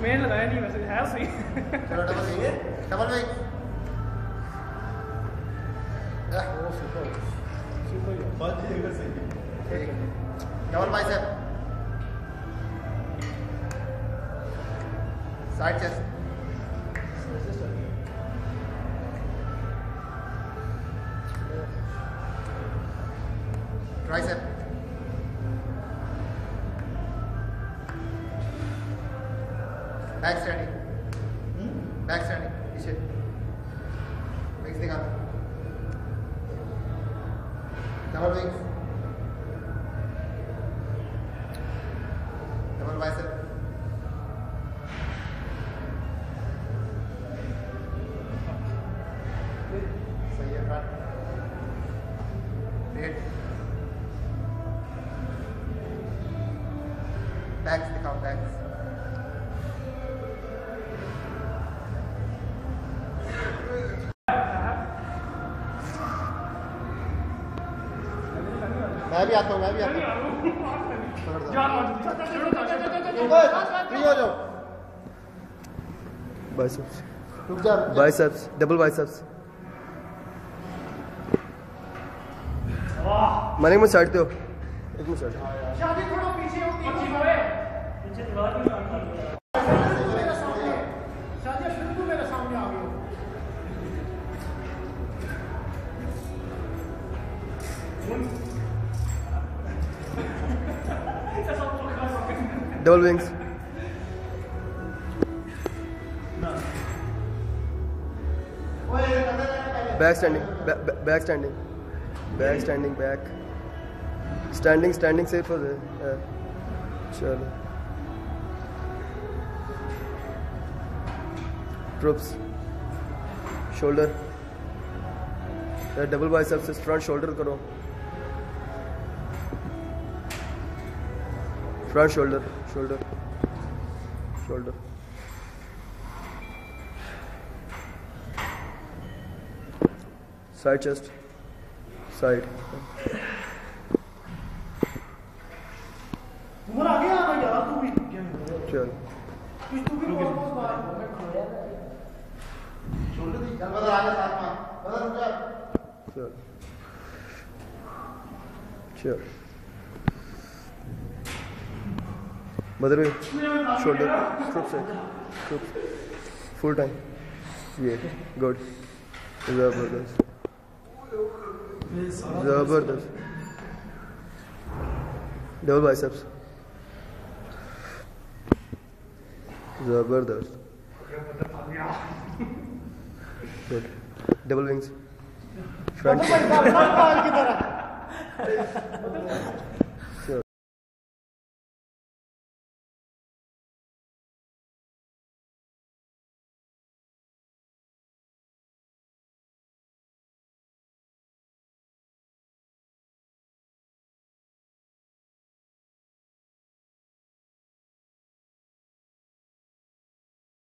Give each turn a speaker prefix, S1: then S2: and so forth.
S1: मैंने लगाया नहीं वैसे है सही।
S2: चलो double wing double wing double bicep side chest tricep back standing पीछे विंग्स दिखा डबल विंग्स डबल बाइसेप सही है फ्रंट वेट बैक्स दिखाओ बैक्स मैं भी आता हूँ फ्री हो जाओ
S3: बाइसेप्स
S2: रुक जा
S3: बाइसेप्स डबल बाइसेप्स मनी में साइड दो एक मिनट साइड
S1: शादी थोड़ा पीछे होती है पीछे दीवार में मेरा सामने शादी शुरू तो मेरे सामने आ गई
S3: double wings back standing back standing standing सिर्फ हो जाए चलो ट्रुप्स शोल्डर डबल बाइसेप्स से फ्रंट शोल्डर करो front shoulder side chest side
S1: Umar आगे आ गया यार तू भी
S3: चल
S1: तू भी बहुत बार
S2: शोल्डर दी चल बदल आगे साथ में बदल रुक जा
S3: चल बदल शोल्डर ट्रुप्स फुल टाइम ये गुड जबरदस्त डबल बाइसेप्स जबरदस्त गुड डबल विंग्स फ्रंट